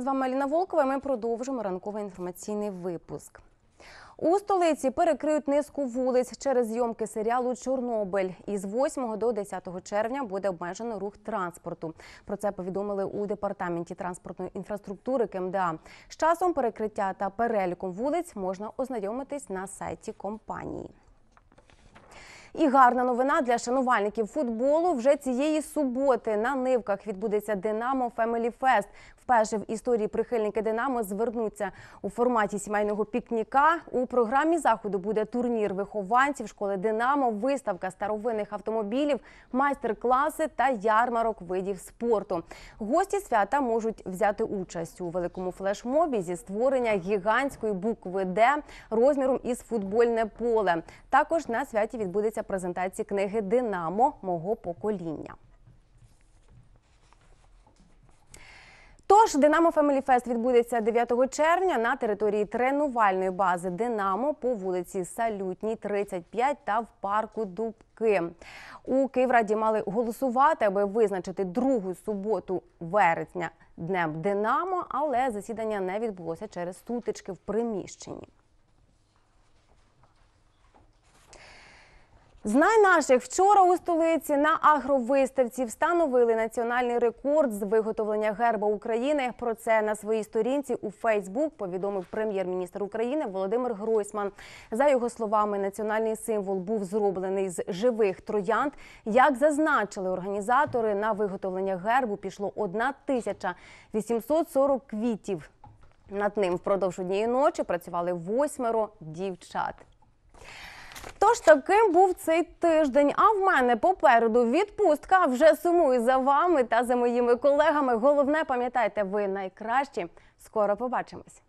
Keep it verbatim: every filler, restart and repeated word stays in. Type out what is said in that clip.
вами Аліна Волкова, і ми продовжимо ранковий інформаційний випуск. У столиці перекриють низку вулиць через зйомки серіалу «Чорнобиль». Із восьмого до десятого червня буде обмежено рух транспорту. Про це повідомили у Департаменті транспортної інфраструктури ка ем де а. З часом перекриття та переліком вулиць можна ознайомитись на сайті компанії. І гарна новина для шанувальників футболу. Вже цієї суботи на Нивках відбудеться «Динамо Фемілі Фест». Вперше в історії прихильники «Динамо» звернуться у форматі сімейного пікніка. У програмі заходу буде турнір вихованців школи «Динамо», виставка старовинних автомобілів, майстер-класи та ярмарок видів спорту. Гості свята можуть взяти участь у великому флешмобі зі створення гігантської букви «Д» розміром із футбольне поле. Також на святі відбудеться презентація книги «Динамо. Мого покоління». Тож, «Динамо Фемілі Фест» відбудеться дев'ятого червня на території тренувальної бази «Динамо» по вулиці Салютній, тридцять п'ять та в парку Дубки. У Київраді мали голосувати, аби визначити другу суботу вересня Днем «Динамо», але засідання не відбулося через сутички в приміщенні. Знай наших. Вчора у столиці на агровиставці встановили національний рекорд з виготовлення герба України. Про це на своїй сторінці у Фейсбук повідомив прем'єр-міністр України Володимир Гройсман. За його словами, національний символ був зроблений з живих троянд. Як зазначили організатори, на виготовлення гербу пішло тисяча вісімсот сорок квітів. Над ним впродовж однієї ночі працювали восьмеро дівчат. Тож таким був цей тиждень. А в мене попереду відпустка. Вже сумую за вами та за моїми колегами. Головне, пам'ятайте, ви найкращі. Скоро побачимось.